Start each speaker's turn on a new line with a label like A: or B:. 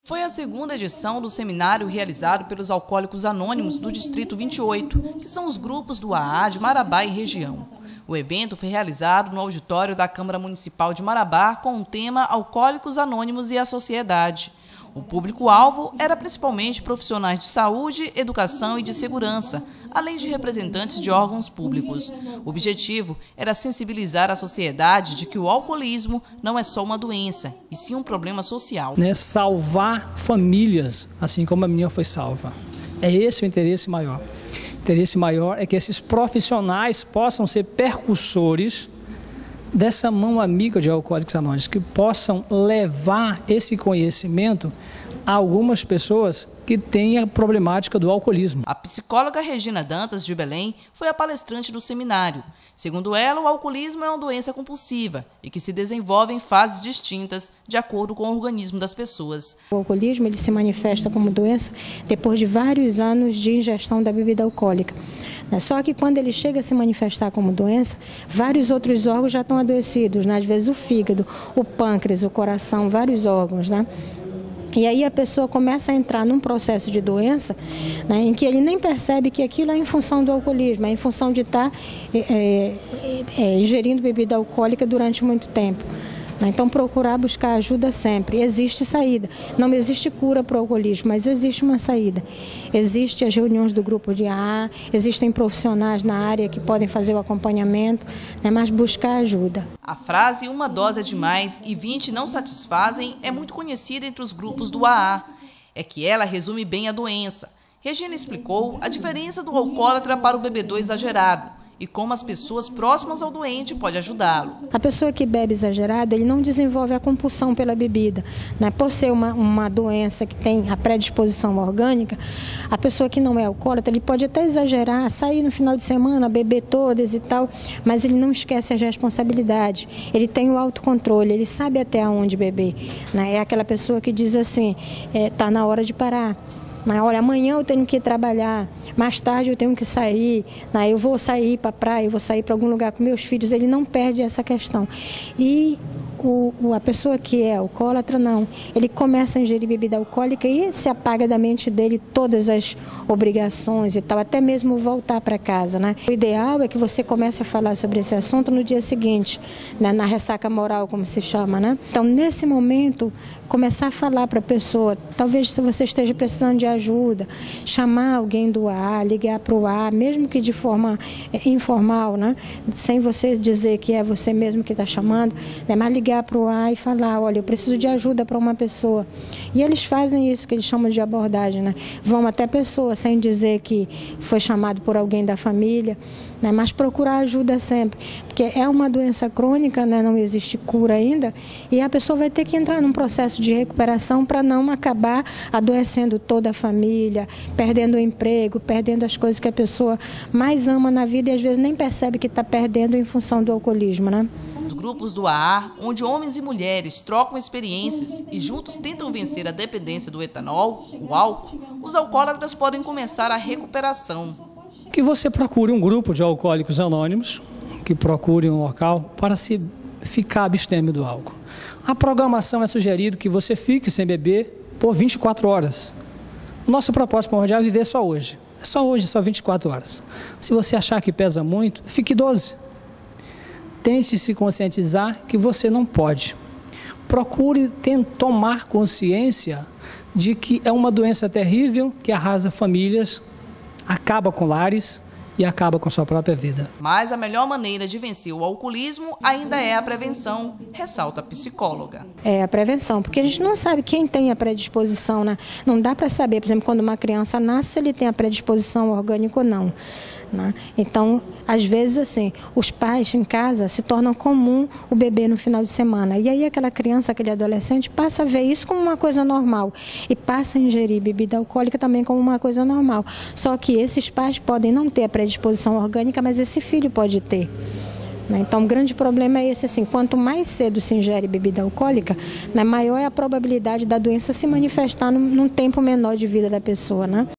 A: Foi a segunda edição do seminário realizado pelos Alcoólicos Anônimos do Distrito 28, que são os grupos do AA de Marabá e região. O evento foi realizado no auditório da Câmara Municipal de Marabá com o tema Alcoólicos Anônimos e a Sociedade. O público-alvo era principalmente profissionais de saúde, educação e de segurança, além de representantes de órgãos públicos. O objetivo era sensibilizar a sociedade de que o alcoolismo não é só uma doença, e sim um problema social.
B: Salvar famílias, assim como a minha foi salva. É esse o interesse maior. O interesse maior é que esses profissionais possam ser percussores dessa mão amiga de Alcoólicos Anônimos, que possam levar esse conhecimento a algumas pessoas que têm a problemática do alcoolismo.
A: A psicóloga Regina Dantas, de Belém, foi a palestrante do seminário. Segundo ela, o alcoolismo é uma doença compulsiva e que se desenvolve em fases distintas, de acordo com o organismo das pessoas.
C: O alcoolismo ele se manifesta como doença depois de vários anos de ingestão da bebida alcoólica. Só que quando ele chega a se manifestar como doença, vários outros órgãos já estão adoecidos, Às vezes o fígado, o pâncreas, o coração, vários órgãos, E aí a pessoa começa a entrar num processo de doença, em que ele nem percebe que aquilo é em função do alcoolismo, é em função de estar ingerindo bebida alcoólica durante muito tempo. Então procurar buscar ajuda sempre. Existe saída. Não existe cura para o alcoolismo, mas existe uma saída. Existem as reuniões do grupo de AA, existem profissionais na área que podem fazer o acompanhamento, mas buscar ajuda.
A: A frase "uma dose é demais e 20 não satisfazem" é muito conhecida entre os grupos do AA. É que ela resume bem a doença. Regina explicou a diferença do alcoólatra para o bebedor exagerado e como as pessoas próximas ao doente podem ajudá-lo.
C: A pessoa que bebe exagerado, ele não desenvolve a compulsão pela bebida. Por ser uma doença que tem a predisposição orgânica, a pessoa que não é alcoólatra, ele pode até exagerar, sair no final de semana, beber todas e tal, mas ele não esquece as responsabilidades. Ele tem o autocontrole, ele sabe até onde beber. É aquela pessoa que diz assim, está na hora de parar. Olha, amanhã eu tenho que ir trabalhar, mais tarde eu tenho que sair, eu vou sair para a praia, eu vou sair para algum lugar com meus filhos, ele não perde essa questão. E a pessoa que é alcoólatra, não. Ele começa a ingerir bebida alcoólica e se apaga da mente dele todas as obrigações e tal, até mesmo voltar para casa, O ideal é que você comece a falar sobre esse assunto no dia seguinte, na ressaca moral, como se chama, Então, nesse momento, começar a falar para a pessoa, talvez você esteja precisando de ajuda, chamar alguém do AA, ligar para o AA, mesmo que de forma informal, Sem você dizer que é você mesmo que está chamando, mas ligar para o AA e falar, olha, eu preciso de ajuda para uma pessoa. E eles fazem isso que eles chamam de abordagem, Vão até a pessoa sem dizer que foi chamado por alguém da família, mas procurar ajuda sempre, porque é uma doença crônica, não existe cura ainda, e a pessoa vai ter que entrar num processo de recuperação para não acabar adoecendo toda a família, perdendo o emprego, perdendo as coisas que a pessoa mais ama na vida e às vezes nem percebe que está perdendo em função do alcoolismo,
A: Os grupos do AA, onde homens e mulheres trocam experiências e juntos tentam vencer a dependência do etanol, o álcool, os alcoólatras podem começar a recuperação.
B: Que você procure um grupo de alcoólicos anônimos, que procure um local para se ficar abstêmio do álcool. A programação é sugerido que você fique sem beber por 24 horas. Nosso propósito primordial é viver só hoje. É só hoje, só 24 horas. Se você achar que pesa muito, fique 12. Tente se conscientizar que você não pode. Procure tomar consciência de que é uma doença terrível que arrasa famílias, acaba com lares e acaba com sua própria vida.
A: Mas a melhor maneira de vencer o alcoolismo ainda é a prevenção, ressalta a psicóloga.
C: É a prevenção, porque a gente não sabe quem tem a predisposição, Não dá para saber, por exemplo, quando uma criança nasce, se ele tem a predisposição orgânica ou não. Então, às vezes, assim, os pais em casa se tornam comum o bebê no final de semana. E aí aquela criança, aquele adolescente passa a ver isso como uma coisa normal e passa a ingerir bebida alcoólica também como uma coisa normal. Só que esses pais podem não ter a predisposição orgânica, mas esse filho pode ter. Então, o grande problema é esse, assim, quanto mais cedo se ingere bebida alcoólica, maior é a probabilidade da doença se manifestar num tempo menor de vida da pessoa,